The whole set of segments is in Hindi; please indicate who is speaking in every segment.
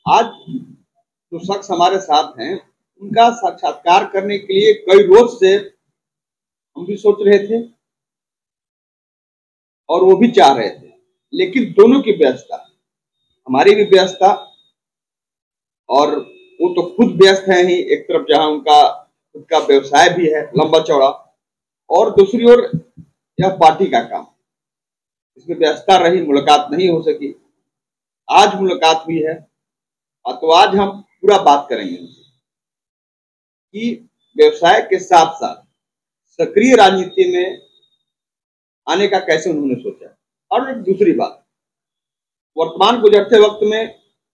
Speaker 1: आज जो शख्स हमारे साथ हैं, उनका साक्षात्कार करने के लिए कई रोज से हम भी सोच रहे थे और वो भी चाह रहे थे, लेकिन दोनों की व्यस्तता, हमारी भी व्यस्तता, और वो तो खुद व्यस्त है ही, एक तरफ जहां उनका खुद का व्यवसाय भी है लंबा चौड़ा, और दूसरी ओर यह पार्टी का काम, इसमें व्यस्तता रही, मुलाकात नहीं हो सकी। आज मुलाकात हुई है, तो आज हम पूरा बात करेंगे उनसे कि व्यवसाय के साथ साथ सक्रिय राजनीति में आने का कैसे उन्होंने सोचा। और एक दूसरी बात, वर्तमान गुजरते वक्त में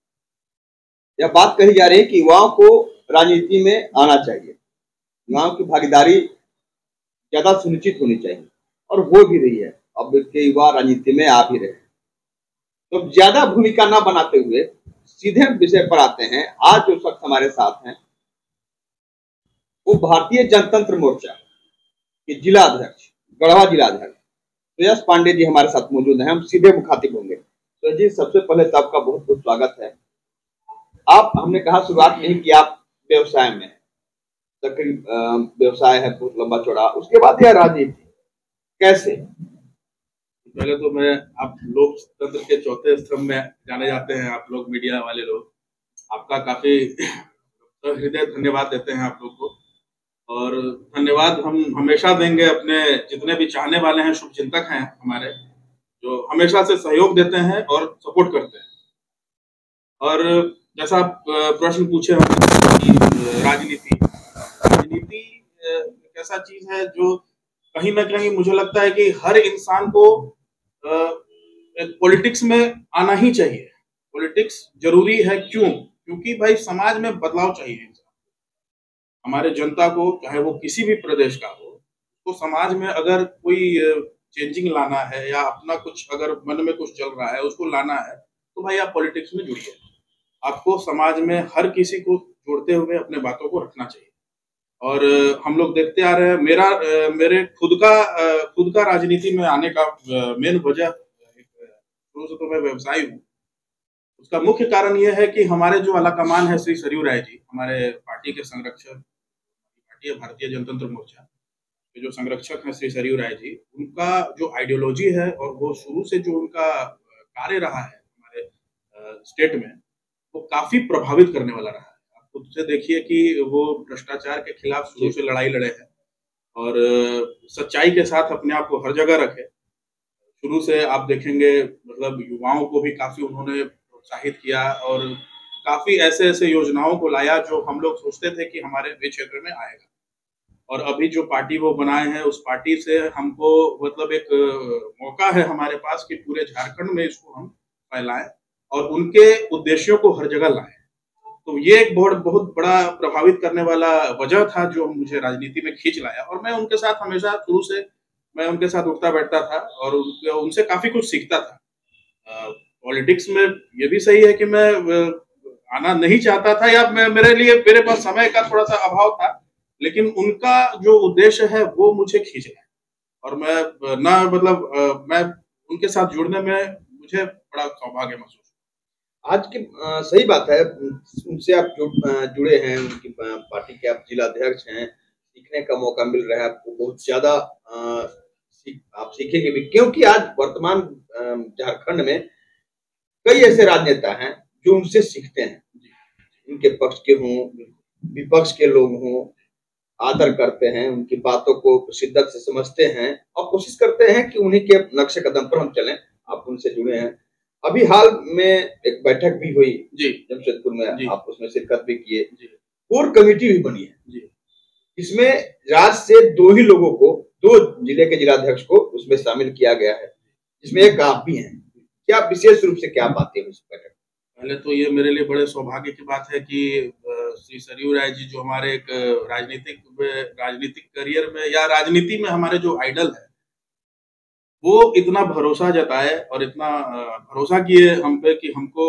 Speaker 1: यह बात कही जा रही है कि युवाओं को राजनीति में आना चाहिए, युवाओं की भागीदारी ज्यादा सुनिश्चित होनी चाहिए, और हो भी रही है। अब के युवा राजनीति में आ भी रहे हैं। तो ज्यादा भूमिका न बनाते हुए सीधे विषय पर आते हैं। आज जो शख्स हमारे साथ हैं वो भारतीय जनतंत्र मोर्चा के जिला अध्यक्ष, गढ़वा जिला अध्यक्ष सुयश पांडे जी हमारे साथ मौजूद हैं। हम सीधे मुखातिब होंगे। तो जी, सबसे पहले तो आपका बहुत बहुत स्वागत है। आप, हमने कहा शुरुआत में ही कि आप व्यवसाय में, सक्रिय व्यवसाय है बहुत लंबा चौड़ा, उसके बाद यह राजनीति कैसे?
Speaker 2: पहले तो मैं, आप लोकतंत्र के चौथे स्तंभ में जाने जाते हैं, आप लोग मीडिया वाले लोग, आपका काफी हृदय धन्यवाद देते हैं आप लोग को। और धन्यवाद हम हमेशा देंगे अपने जितने भी चाहने वाले हैं, शुभचिंतक हैं हमारे, जो हमेशा से सहयोग देते हैं और सपोर्ट करते हैं। और जैसा आप प्रश्न पूछे हैं, राजनीति राजनीति एक ऐसा चीज है जो कहीं ना कहीं मुझे लगता है कि हर इंसान को पॉलिटिक्स में आना ही चाहिए। पॉलिटिक्स जरूरी है, क्यों? क्योंकि भाई समाज में बदलाव चाहिए इंसान, हमारे जनता को, चाहे वो किसी भी प्रदेश का हो, तो समाज में अगर कोई चेंजिंग लाना है या अपना कुछ अगर मन में कुछ चल रहा है उसको लाना है, तो भाई आप पॉलिटिक्स में जुड़िए। आपको समाज में हर किसी को जोड़ते हुए अपने बातों को रखना चाहिए। और हम लोग देखते आ रहे हैं, मेरे खुद का राजनीति में आने का मेन वजह, शुरू से तो मैं व्यवसायी हूँ, उसका मुख्य कारण यह है कि हमारे जो आलाकमान है श्री सरयू राय जी, हमारे पार्टी के संरक्षक, पार्टी भारतीय जनतंत्र मोर्चा के जो संरक्षक हैं श्री सरयू राय जी, उनका जो आइडियोलॉजी है और वो शुरू से जो उनका कार्य रहा है हमारे स्टेट में, वो काफी प्रभावित करने वाला रहा है। आप खुद से देखिए कि वो भ्रष्टाचार के खिलाफ शुरू से लड़ाई लड़े हैं और सच्चाई के साथ अपने आप को हर जगह रखे। शुरू से आप देखेंगे, मतलब युवाओं को भी काफी उन्होंने प्रोत्साहित किया और काफी ऐसे ऐसे योजनाओं को लाया जो हम लोग सोचते थे कि हमारे क्षेत्र में आएगा। और अभी जो पार्टी वो बनाए हैं, उस पार्टी से हमको मतलब एक मौका है हमारे पास कि पूरे झारखंड में इसको हम फैलाएं और उनके उद्देश्यों को हर जगह लाएं। तो ये एक बहुत बड़ा प्रभावित करने वाला वजह था जो मुझे राजनीति में खींच लाया। और मैं उनके साथ हमेशा शुरू से मैं उनके साथ उठता बैठता था और उनसे काफी कुछ सीखता था। पॉलिटिक्स में ये भी सही है कि मैं आना नहीं चाहता था, या मेरे पास समय का थोड़ा सा अभाव था, लेकिन उनका जो उद्देश्य है वो मुझे खींच लाया और मैं उनके साथ जुड़ने में मुझे बड़ा सौभाग्य महसूस।
Speaker 1: आज की सही बात है, उनसे आप जुड़े हैं, उनकी पार्टी के आप जिला अध्यक्ष हैं, सीखने का मौका मिल रहा है आपको बहुत ज्यादा। आप सीखेंगे भी, क्योंकि आज वर्तमान झारखंड में कई ऐसे राजनेता हैं जो उनसे सीखते हैं, उनके पक्ष के हों, विपक्ष के लोग हों, आदर करते हैं, उनकी बातों को शिद्दत से समझते हैं और कोशिश करते हैं कि उन्हीं के नक्शे कदम पर हम चलें। आप उनसे जुड़े हैं। अभी हाल में एक बैठक भी हुई
Speaker 2: जी
Speaker 1: जमशेदपुर में, आप उसमें शिरकत भी किए।
Speaker 2: कोर
Speaker 1: कमेटी भी बनी है
Speaker 2: जी।
Speaker 1: इसमें राज्य से 2 ही लोगों को, 2 जिले के जिलाध्यक्ष को उसमें शामिल किया गया है, जिसमें एक आप भी हैं। क्या विशेष रूप से क्या बातें हुई इस बैठक?
Speaker 2: पहले तो ये मेरे लिए बड़े सौभाग्य की बात है कि श्री सरयू राय जी, जो हमारे एक राजनीतिक करियर में या राजनीति में हमारे जो आइडल है, वो इतना भरोसा जताए और इतना भरोसा किए हम पे कि हमको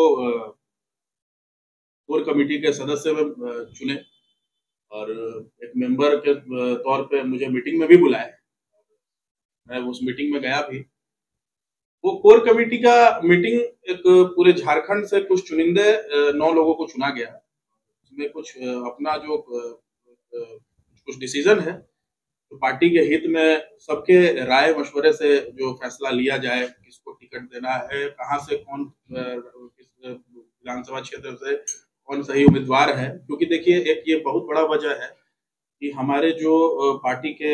Speaker 2: कोर कमेटी के सदस्य में चुने और एक मेंबर के तौर पे मुझे मीटिंग में भी बुलाए। मैं उस मीटिंग में गया भी वो कोर कमेटी का मीटिंग एक पूरे झारखंड से कुछ चुनिंदे 9 लोगों को चुना गया। उसमें कुछ अपना जो कुछ डिसीजन है तो पार्टी के हित में सबके राय मशवरे से जो फैसला लिया जाए, किसको टिकट देना है, कहाँ से कौन किस विधानसभा क्षेत्र से कौन सही उम्मीदवार है। क्योंकि देखिए एक ये बहुत बड़ा वजह है कि हमारे जो पार्टी के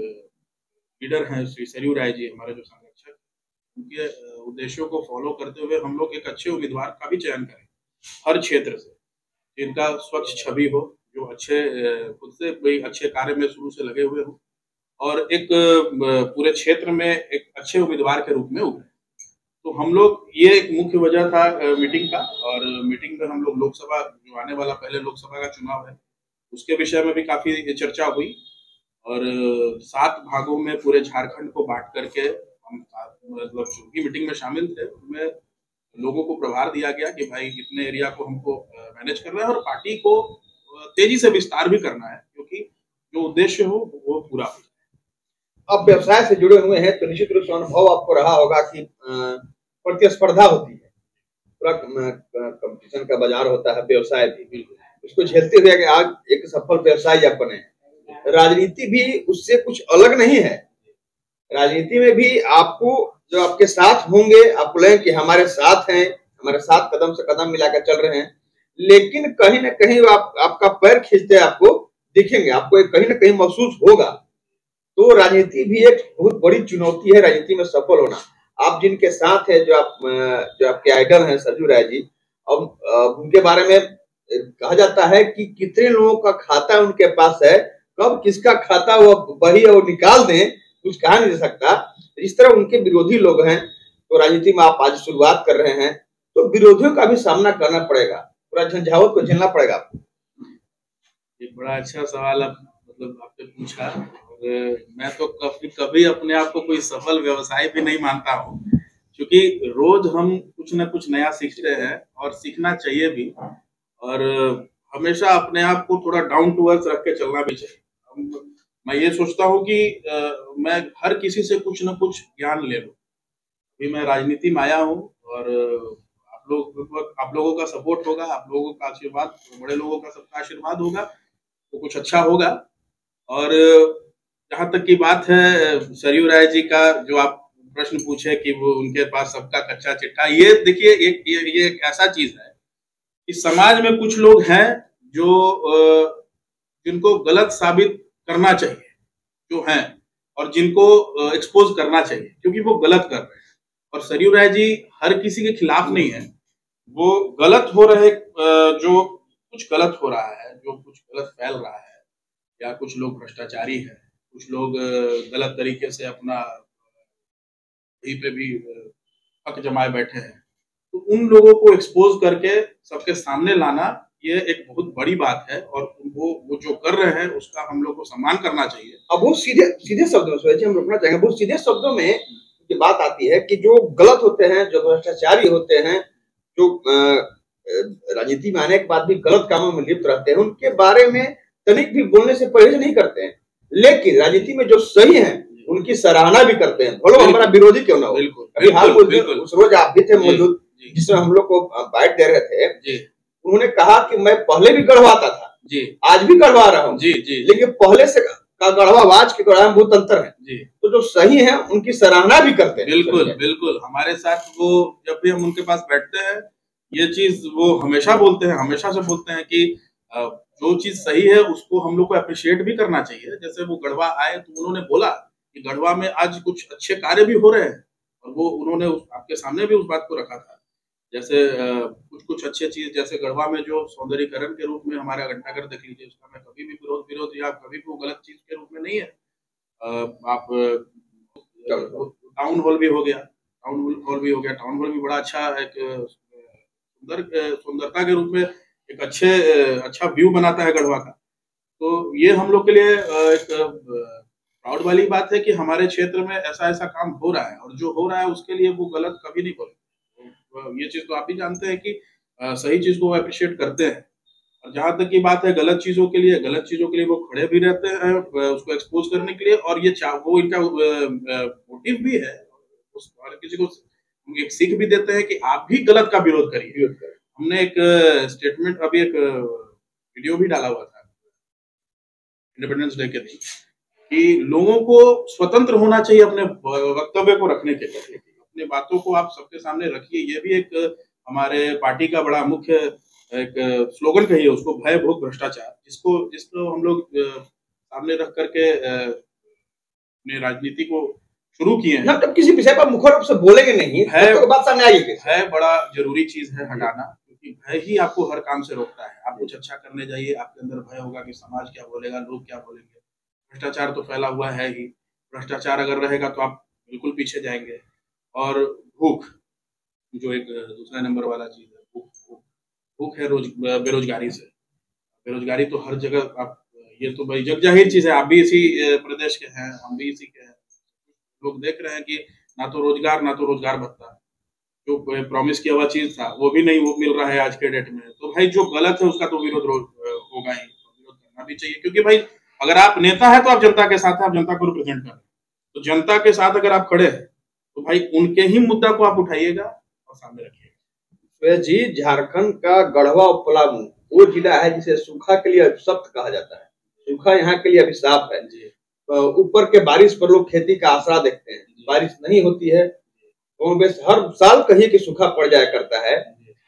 Speaker 2: लीडर हैं श्री सरयू राय जी, हमारे जो संरक्षक, उनके उद्देश्यों को फॉलो करते हुए हम लोग एक अच्छे उम्मीदवार का भी चयन करें हर क्षेत्र से, जिनका स्वच्छ छवि हो, जो अच्छे खुद से कोई अच्छे कार्य में शुरू से लगे हुए हो और एक पूरे क्षेत्र में एक अच्छे उम्मीदवार के रूप में उभरे। तो हम लोग ये एक मुख्य वजह था मीटिंग का। और मीटिंग में हम लोग लोकसभा जो आने वाला पहले लोकसभा का चुनाव है उसके विषय में भी काफी चर्चा हुई और 7 भागों में पूरे झारखंड को बांट करके हम मतलब जो भी मीटिंग में शामिल थे उनमें लोगों को प्रभार दिया गया कि भाई इतने एरिया को हमको मैनेज करना है और पार्टी को तेजी से विस्तार भी करना है, क्योंकि जो उद्देश्य हो वो पूरा हो जाए।
Speaker 1: अब व्यवसाय से जुड़े हुए हैं तो निश्चित रूप से अनुभव आपको रहा होगा कि प्रतिस्पर्धा होती है, पूरा कंपटीशन का बाजार होता है, व्यवसाय भी उसको झेलते हुए आज एक सफल व्यवसायी आप बने। राजनीति भी उससे कुछ अलग नहीं है। राजनीति में भी आपको जो आपके साथ होंगे आप बोलें कि हमारे साथ हैं, हमारे साथ कदम से कदम मिलाकर चल रहे हैं, लेकिन कहीं ना कहीं आपका पैर खींचते आपको दिखेंगे, आपको कहीं ना कहीं महसूस होगा। तो राजनीति भी एक बहुत बड़ी चुनौती है, राजनीति में सफल होना। आप जिनके साथ है, जो आपके आइडल हैं सरयू राय जी, अब उनके बारे में कहा जाता है कि कितने लोगों का खाता उनके पास है, कब किसका खाता वो बही और निकाल दें कुछ कहा नहीं जा सकता। इस तरह उनके विरोधी लोग हैं। तो राजनीति में आप आज शुरुआत कर रहे हैं तो विरोधियों का भी सामना करना पड़ेगा, पूरा झंझावत को झेलना पड़ेगा आपको।
Speaker 2: ये बड़ा अच्छा सवाल मतलब आपने पूछा। और मैं तो कभी अपने आप को कोई सफल व्यवसायी भी नहीं मानता हूँ, क्योंकि रोज हम कुछ न कुछ नया सीखते हैं और सीखना चाहिए भी, और हमेशा अपने आप को थोड़ा डाउन टू अर्थ रख के चलना भी चाहिए। मैं ये सोचता हूँ कि मैं हर किसी से कुछ न कुछ ज्ञान ले लूँ। अभी मैं राजनीति में आया हूँ और आप लोगों का सपोर्ट होगा, आप लोगों का आशीर्वाद, बड़े लोगों का सबका आशीर्वाद होगा तो कुछ अच्छा होगा। और जहाँ तक की बात है सरयू राय जी का, जो आप प्रश्न पूछे कि वो उनके पास सबका कच्चा चिट्ठा, ये देखिए ये एक ऐसा चीज है कि समाज में कुछ लोग हैं जो जिनको गलत साबित करना चाहिए जो हैं, और जिनको एक्सपोज करना चाहिए क्योंकि वो गलत कर रहे हैं। और सरयू राय जी हर किसी के खिलाफ नहीं है, वो गलत हो रहे जो कुछ गलत हो रहा है, जो कुछ गलत फैल रहा है, या कुछ लोग भ्रष्टाचारी हैं, कुछ लोग गलत तरीके से अपना कहीं पे भी हक जमाए बैठे हैं, तो उन लोगों को एक्सपोज करके सबके सामने लाना ये एक बहुत बड़ी बात है। और वो जो कर रहे हैं उसका हम लोग को सम्मान करना चाहिए।
Speaker 1: अब बहुत सीधे शब्दों में हम रोकना चाहेंगे, बहुत सीधे शब्दों में ये बात आती है कि जो गलत होते हैं, जो भ्रष्टाचारी होते हैं, जो राजनीति में आने के बाद भी गलत कामों में लिप्त रहते हैं, उनके बारे में तनिक भी बोलने से परहेज नहीं करते हैं। लेकिन राजनीति में जो सही है उनकी सराहना भी करते हैं, भले हमारा विरोधी क्यों ना हो। अभी हाल उस रोज आप भी थे मौजूद जिसमें हम लोग को बाइट दे रहे थे, उन्होंने कहा कि मैं पहले भी गढ़वाता था जी, आज भी गढ़वा रहा हूँ जी, लेकिन पहले से का गढ़वावाज के गढ़वा में बहुत अंतर है जी। तो जो सही है उनकी सराहना भी करते हैं।
Speaker 2: बिल्कुल हमारे साथ वो जब भी हम उनके पास बैठते हैं ये चीज वो हमेशा बोलते हैं, हमेशा से बोलते हैं कि जो चीज सही है उसको हम लोग को अप्रिशिएट भी करना चाहिए। जैसे वो गढ़वा आए तो उन्होंने बोला कि गढ़वा में आज कुछ अच्छे कार्य भी हो रहे हैं, और वो उन्होंने आपके सामने भी उस बात को रखा था। जैसे कुछ अच्छे चीज, जैसे गढ़वा में जो सौंदर्यीकरण के रूप में हमारा घंटाघर देख लीजिए, उसका मैं कभी भी विरोध या कभी भी गलत चीज के रूप में नहीं है। आप टाउन हॉल भी हो गया, टाउन हॉल भी बड़ा अच्छा एक सुंदरता के रूप में एक अच्छा व्यू बनाता है गढ़वा का। तो ये हम लोग के लिए एक प्राउड वाली बात है कि हमारे क्षेत्र में ऐसा काम हो रहा है, और जो हो रहा है उसके लिए वो गलत कभी नहीं बोलते। ये चीज तो आप ही जानते हैं कि सही चीज को वो अप्रिशिएट करते हैं, और जहां तक की बात है गलत चीजों के लिए वो खड़े भी रहते हैं उसको एक्सपोज करने के लिए। और ये वो इनका मोटिव भी है, हर किसी को हम एक सीख भी देते हैं कि आप भी गलत का विरोध करिए। हमने एक स्टेटमेंट, अभी एक वीडियो भी डाला हुआ था इंडिपेंडेंस डे के दिन, कि लोगों को स्वतंत्र होना चाहिए अपने वक्तव्य को रखने के लिए, अपनी बातों को आप सबके सामने रखिए। ये भी एक हमारे पार्टी का बड़ा मुख्य एक स्लोगन कहिए उसको, भय भोग भ्रष्टाचार, जिसको हम लोग सामने रख करके अपने राजनीति को शुरू किए हैं।
Speaker 1: जब किसी विषय पर मुख्य रूप से बोलेंगे नहीं तो बात सामने आएगी।
Speaker 2: भय बड़ा जरूरी चीज है हटाना, क्योंकि भय ही आपको हर काम से रोकता है। आप कुछ अच्छा करने जाइए, आपके अंदर भय होगा कि समाज क्या बोलेगा, लोग क्या बोलेंगे। भ्रष्टाचार तो फैला हुआ है ही, भ्रष्टाचार अगर रहेगा तो आप बिल्कुल पीछे जाएंगे। और भूख, जो एक दूसरा नंबर वाला चीज है, भूख है बेरोजगारी से। बेरोजगारी तो हर जगह, आप ये तो भाई जग जाहिर चीज है, आप भी इसी प्रदेश के हैं, हम भी इसी के हैं। लोग देख रहे हैं कि ना तो रोजगार भत्ता, जो प्रॉमिस किया हुआ चीज था वो भी नहीं मिल रहा है आज के डेट में। तो भाई जो गलत है उसका तो विरोध होगा ही, विरोध करना भी चाहिए। क्योंकि भाई अगर आप नेता है तो आप जनता के साथ हैं, आप जनता को रिप्रेजेंट कर रहे हैं, तो जनता के साथ अगर आप खड़े हैं तो भाई उनके ही मुद्दा को आप उठाइएगा और सामने रखिएगा।
Speaker 1: जी, झारखंड का गढ़वा और पलामू वो जिला है जिसे सूखा के लिए अभिशप्त कहा जाता है। सूखा यहाँ के लिए अभिशाप है। ऊपर के बारिश पर लोग खेती का आसरा देखते हैं, बारिश नहीं होती है तो हर साल कहीं की सूखा पड़ जाया करता है।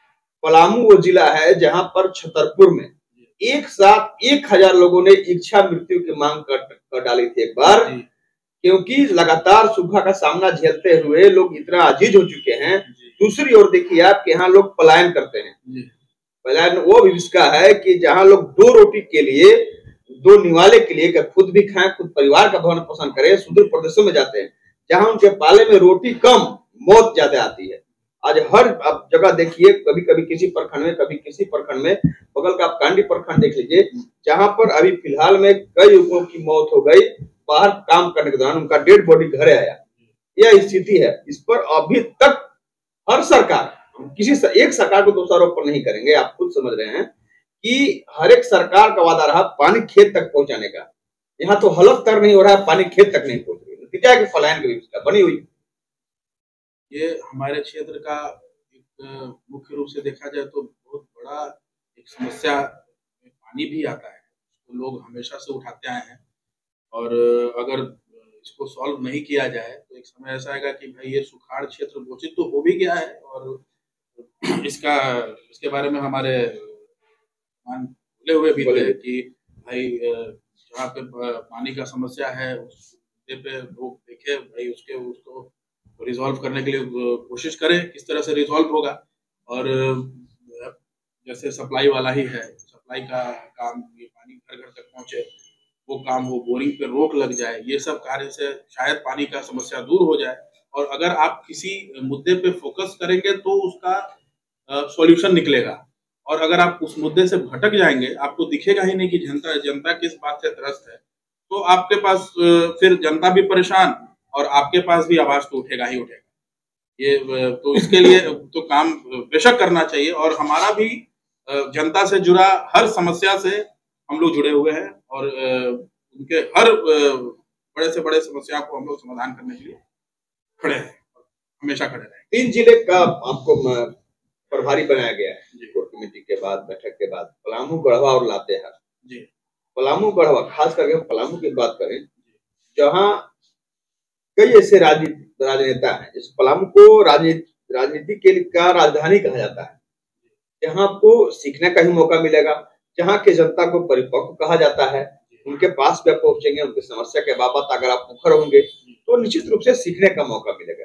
Speaker 1: पलामू वो जिला है जहां पर छतरपुर में एक साथ 1000 लोगों ने इच्छा मृत्यु की मांग कर डाली थी एक बार, क्योंकि लगातार सूखा का सामना झेलते हुए लोग इतना अजीज हो चुके हैं। दूसरी ओर देखिए आप कि यहाँ लोग पलायन करते हैं। पलायन वो विविष्का है कि जहाँ लोग 2 रोटी के लिए, 2 निवाले के लिए खुद भी खाएं, खुद परिवार का भरण पोषण करें, सुदूर प्रदेशों में जाते हैं जहाँ उनके पाले में रोटी कम, मौत ज्यादा आती है। आज हर आप जगह देखिए, कभी कभी किसी प्रखंड में, कभी किसी प्रखंड में, बगल का आप कांडी प्रखंड देख लीजिए जहाँ पर अभी फिलहाल में कई युवकों की मौत हो गई, बाहर काम करने के दौरान उनका डेड बॉडी घर आया। यह स्थिति है। इस पर अभी तक हर सरकार, एक सरकार को दोषारोपण नहीं करेंगे, आप खुद समझ रहे हैं कि हर एक सरकार का वादा रहा पानी खेत तक पहुंचाने का। यहाँ तो हलफ तक नहीं हो रहा है, पानी खेत तक नहीं पहुंच रही। नतीजा है कि पलायन की व्यवस्था बनी हुई।
Speaker 2: ये हमारे क्षेत्र का एक मुख्य रूप से देखा जाए तो बहुत बड़ा एक समस्या पानी भी आता है, तो लोग हमेशा से उठाते आए हैं। और अगर इसको सॉल्व नहीं किया जाए तो एक समय ऐसा आएगा कि भाई ये सुखाड़ क्षेत्र घोषित तो हो भी गया है, और इसके बारे में हमारे बोले हुए भी थे कि भाई जहाँ पे पानी का समस्या है उस पे लोग देखे, भाई उसको रिजॉल्व करने के लिए कोशिश करें, किस तरह से रिजॉल्व होगा। और जैसे सप्लाई वाला ही है, सप्लाई का काम, ये पानी घर घर तक पहुंचे, वो काम, वो बोरिंग पे रोक लग जाए, ये सब कार्य से शायद पानी का समस्या दूर हो जाए। और अगर आप किसी मुद्दे पे फोकस करेंगे तो उसका सॉल्यूशन निकलेगा। और अगर आप उस मुद्दे से भटक जाएंगे, आपको दिखेगा ही नहीं कि जनता किस बात से त्रस्त है, तो आपके पास फिर जनता भी परेशान और आपके पास भी आवाज तो उठेगा ही उठेगा। ये तो इसके लिए तो काम बेशक करना चाहिए, और हमारा भी जनता से जुड़ा हर समस्या से हम लोग जुड़े हुए हैं, और उनके हर बड़े से बड़े समस्या को हम लोग समाधान करने के लिए खड़े हैं, हमेशा खड़े रहें।
Speaker 1: 3 जिले का आपको प्रभारी बनाया गया है कोर कमेटी के बाद, बैठक के बाद, पलामू, गढ़वा और लातेहार। जी, पलामू, गढ़वा, खास करके पलामू की बात करें जहाँ कई ऐसे राजनेता हैं, इस पलामू को राजनीति के लिए का राजधानी कहा जाता है, जहाँ आपको सीखने का ही मौका मिलेगा, जहाँ के जनता को परिपक्व कहा जाता है। उनके पास भी आप पहुंचेंगे, उनकी समस्या के बाबत अगर आप मुखर होंगे तो निश्चित रूप से सीखने का मौका मिलेगा।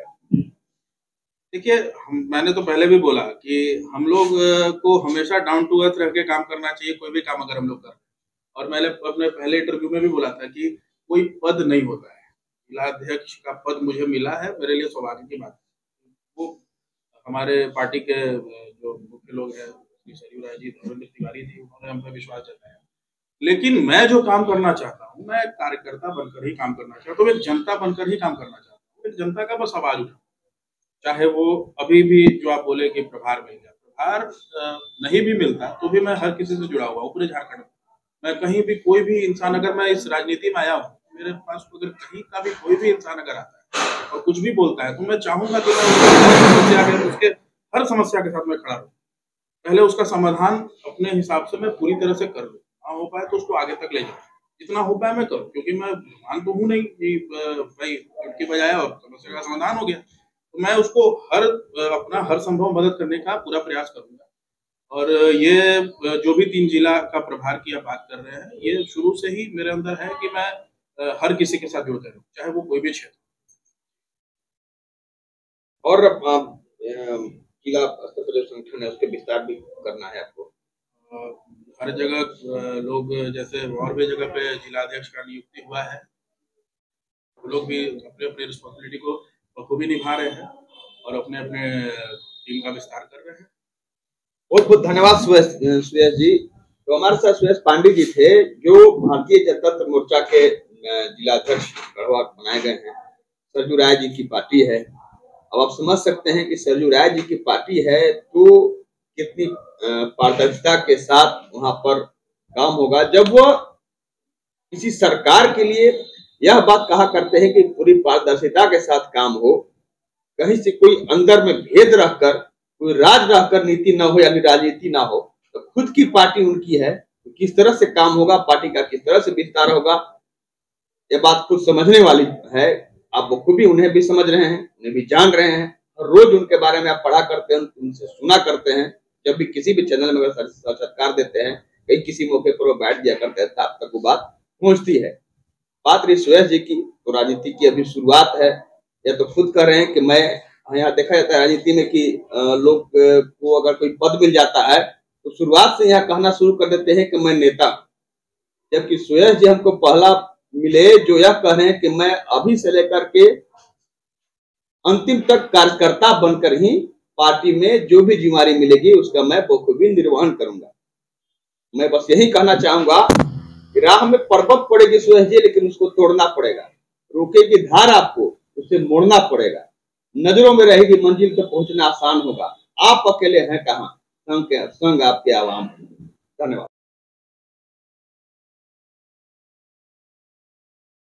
Speaker 2: देखिए, मैंने तो पहले भी बोला कि हम लोग को हमेशा डाउन टू अर्थ रह के काम करना चाहिए, कोई भी काम अगर हम लोग कर रहे हैं। और मैंने अपने पहले इंटरव्यू में भी बोला था कि कोई पद नहीं होता है, जिलाध्यक्ष का पद मुझे मिला है, मेरे लिए सौभाग्य की बात है। वो हमारे पार्टी के जो मुख्य लोग हैं, सरयू राय जी, धर्मेंद्र तिवारी जी, उन्होंने हम पे विश्वास जताया। लेकिन मैं जो काम करना चाहता हूँ, मैं कार्यकर्ता बनकर ही काम करना चाहता हूँ, एक जनता बनकर ही काम करना चाहता हूँ, एक जनता का बस आवाज उठा, चाहे वो अभी भी जो आप बोले कि प्रभार मिल गया, प्रभार नहीं भी मिलता तो भी मैं हर किसी से जुड़ा हुआ हूँ पूरे झारखंड में। मैं कहीं भी कोई भी इंसान, अगर मैं इस राजनीति में आया हूँ, मेरे पास अगर कहीं का भी कोई भी इंसान अगर आता है और कुछ भी बोलता है तो मैं चाहूंगा कि मैं उसके हर समस्या के साथ मैं खड़ा रहूं। पहले उसका समाधान अपने हिसाब से मैं पूरी तरह से कर लूं, ना हो पाए तो उसको आगे तक ले जाऊं, जितना हो पाए मैं करूं, क्योंकि मैं भगवान तो हूं नहीं कि भाई चुटकी बजाया और समस्या का समाधान हो गया। तो मैं उसको अपना हर संभव मदद करने का पूरा प्रयास करूंगा। और ये जो भी 3 जिला का प्रभार की आप बात कर रहे हैं, ये शुरू से ही मेरे अंदर है कि मैं हर किसी के साथ जुड़ता रहूं, चाहे वो कोई भी क्षेत्र।
Speaker 1: और जिला स्तर पर जो संगठन है उसके विस्तार भी करना है आपको।
Speaker 2: हर जगह लोग जैसे और भी जगह पे जिलाध्यक्ष का नियुक्ति हुआ है, लोग भी अपने अपने रिस्पॉन्सिबिलिटी को बखूबी निभा रहे हैं और अपने अपने टीम का विस्तार कर रहे हैं।
Speaker 1: बहुत बहुत धन्यवाद सुयश जी। तो हमारे साथ सुयश पांडे जी थे, जो भारतीय जनता मोर्चा के जिलाध्यक्ष बनाए गए हैं। सरजू राय जी की पार्टी है। अब आप समझ सकते हैं कि सरजू राय जी की पार्टी है तो कितनी पारदर्शिता के साथ वहां पर काम होगा। जब वो किसी सरकार के लिए यह बात कहा करते हैं कि पूरी पारदर्शिता के साथ काम हो, कहीं से कोई अंदर में भेद रखकर, कोई राज रहकर नीति न हो या राजनीति ना हो, तो खुद की पार्टी उनकी है तो किस तरह से काम होगा, पार्टी का किस तरह से विस्तार होगा, ये बात खुद समझने वाली है। आप बखूबी उन्हें भी समझ रहे हैं, उन्हें भी जान रहे हैं, और रोज उनके बारे में आप पढ़ा करते हैं, उनसे सुना करते हैं। जब भी किसी भी चैनल में अगर साक्षात्कार देते हैं, कहीं किसी मौके पर वो बैठ दिया करते हैं, आप तक वो बात पहुंचती है। बात रही सुयश जी की, तो राजनीति की अभी शुरुआत है। या तो खुद कह रहे हैं कि मैं, यहाँ देखा जाता है राजनीति में कि लोग को अगर कोई पद मिल जाता है तो शुरुआत से यहाँ कहना शुरू कर देते हैं कि मैं नेता, जबकि सुयश जी हमको पहला मिले जो यह कह रहे हैं कि मैं अभी से लेकर के अंतिम तक कार्यकर्ता बनकर ही पार्टी में जो भी जिम्मेदारी मिलेगी उसका मैं बखूबी निर्वहन करूंगा। मैं बस यही कहना चाहूंगा कि राह में पर्वत पड़ेगी सुयश जी, लेकिन उसको तोड़ना पड़ेगा। रोकेगी धार आपको, उसे मोड़ना पड़ेगा। नजरों में रहेगी मंजिल तक पहुंचना आसान होगा। आप अकेले हैं कहाँ, संग आपके आवाम। धन्यवाद।